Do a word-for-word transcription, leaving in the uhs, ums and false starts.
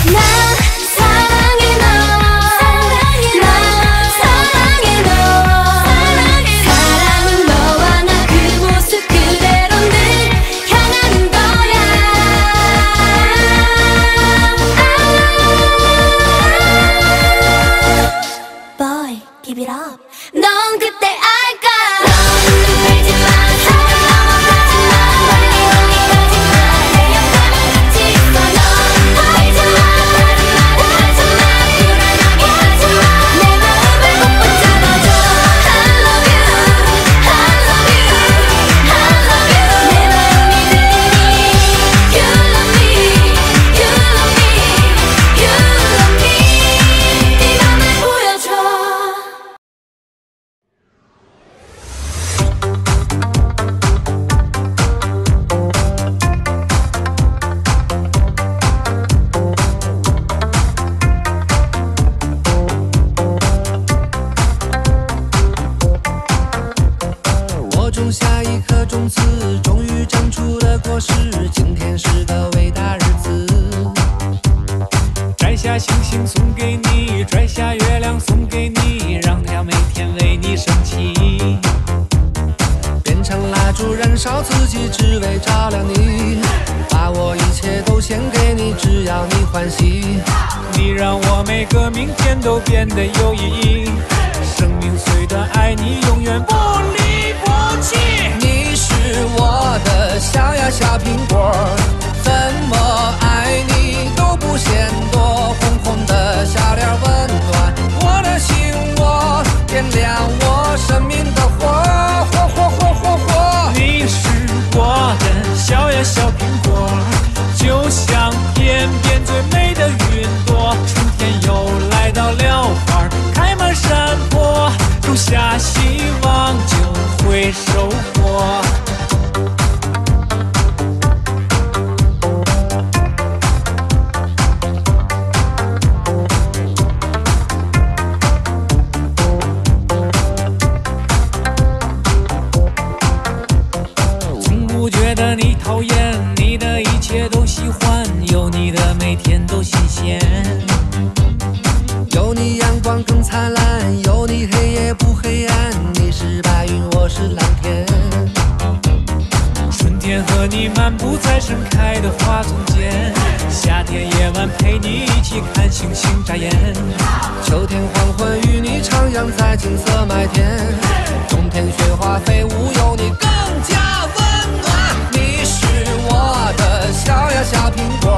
Give it up. 넌 그때 알까? 넌 울지 마. 种下一颗种子，终于长出了果实。今天是个伟大日子， 摘下星星送给你，摘下月亮送给你，让它每天为你升起。 变成蜡烛燃烧自己，只为照亮你。把我一切都献给你，只要你欢喜。 你让我每个明天都变得有意义。生命虽短，爱你永远不离不弃。 你是我的小呀小苹果，怎么爱你都不嫌多。红红的笑脸温暖我的心窝，点亮我生命的火，火火火火火。 你是我的小呀小苹果，就像天边最美的云朵。春天又来到了，花开满山坡，种下希望就会收获。从不觉得你讨厌，你的一切都喜欢，有你的每天都新鲜。 有你阳光更灿烂，有你黑夜不黑暗。你是白云，我是蓝天。 春天和你漫步在盛开的花丛间，夏天夜晚陪你一起看星星眨眼。 秋天黄昏与你徜徉在金色麦田，冬天雪花飞舞有你更加温暖。你是我的小呀小苹果，